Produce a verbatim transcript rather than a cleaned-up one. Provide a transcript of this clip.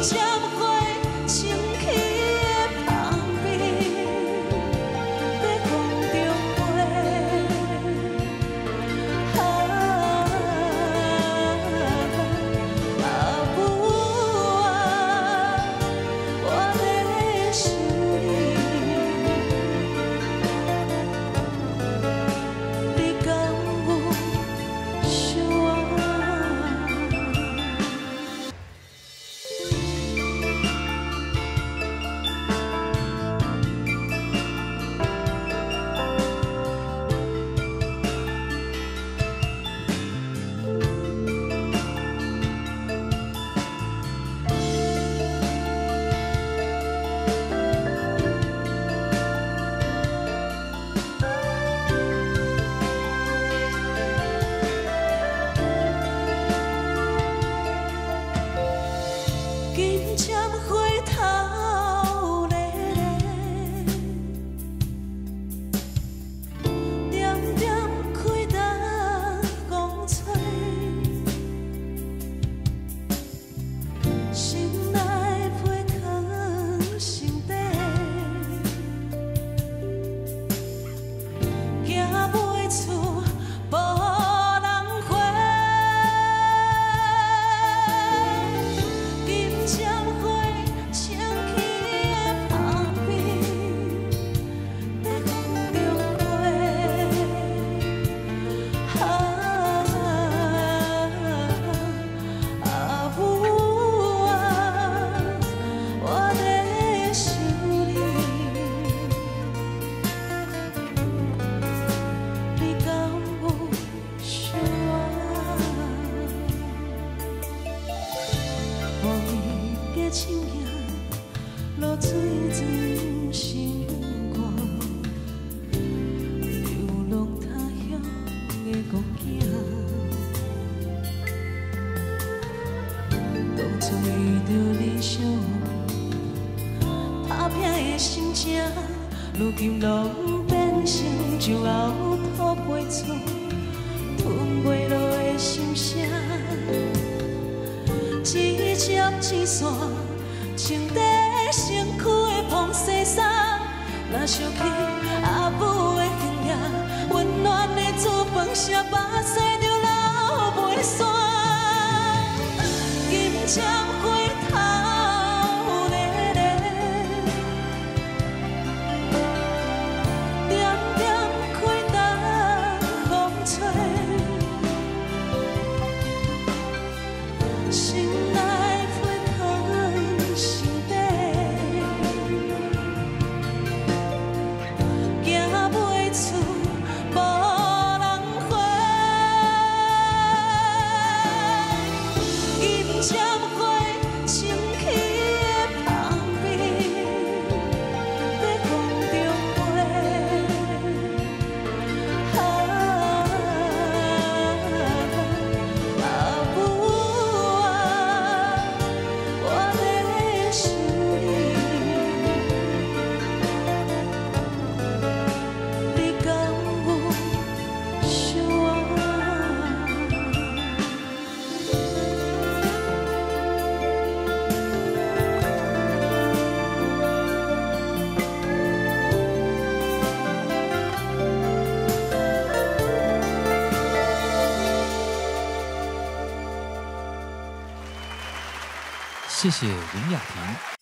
如今拢变成树后土皮厝，吞袂落的心声。一针一线，穿在身躯的风西衫，若想起阿母的形影，温暖的煮饭声，巴西就流袂散。金针花头咧咧，点点开等风吹，心内沸腾心底，行袂出无人回。金针花撑起的旁边，在风中飞。啊，阿母啊，我在想你，你敢有想我？ 谢谢林雅婷。